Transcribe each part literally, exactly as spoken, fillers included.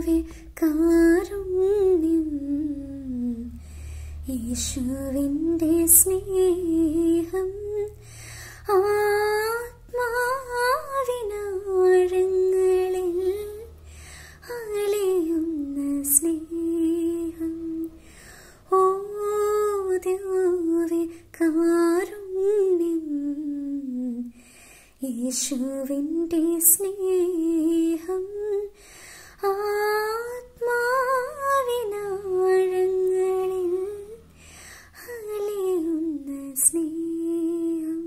യേശുവേ കാരുണ്യം, യേശുവിൻ്റെ സ്നേഹം ആത്മാവിനാഴങ്ങളിൽ അലയുന്ന സ്നേഹം. ഓ ദിവ്യ കാരുണ്യം, യേശുവിൻ്റെ സ്നേഹം ആത്മാവിനാഴങ്ങളിൽ അലയുന്ന സ്നേഹം.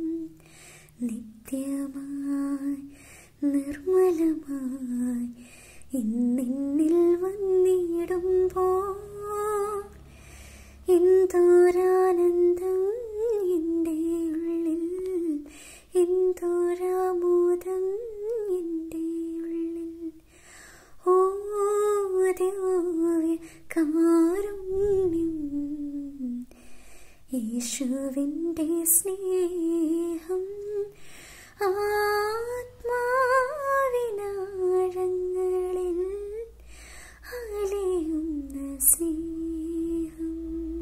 നിത്യമായി നിർമ്മലമായി ഇന്നിൽ വന്നിടുമ്പോൾ എന്തോരാനന്ദം എൻ്റെ ഉള്ളിൽ, എന്തോരാമോദം എൻ്റെ ഉള്ളിൽ. ഓ ദിവ്യ കാരുണ്യം, യേശുവിൻ്റെ സ്നേഹം ആത്മാവിനാഴങ്ങളിൽ അലയുന്ന സ്നേഹം.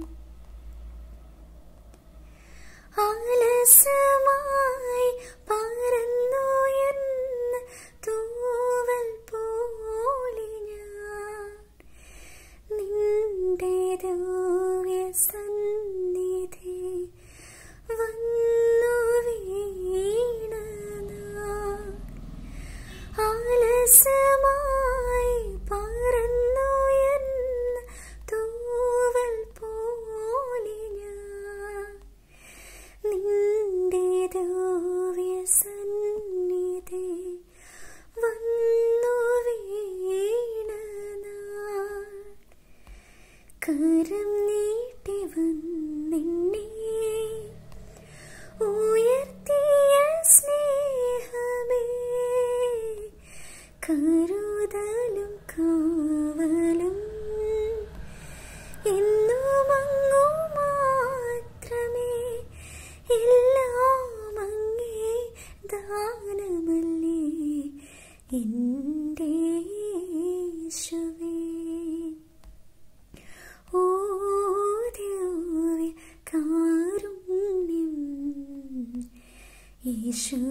ആലസ്യമായി പറന്നുയർന്ന തൂവൽ പോലെ ഞാൻ നിന്റെ ദിവ്യ സന്നിധി വന്നു വീണനാ. ആലസ്യമായി പറന്നുയർന്ന തൂവൽ പോലെ ഞാൻ നിന്റെ ദിവ്യ സന്നിധി വന്നു വീണനാ. കരം നീട്ടി വന്നെന്നെ ഉയർത്തിയ സ്നേഹമേ, കരുതലും കാവലും എന്നും അങ്ങു മാത്രമേ, എല്ലാം അങ്ങേ ദാനമല്ലേ എൻ്റെ യേശുവേ. ഓ ദിവ്യ കാരുണ്യം, യേശു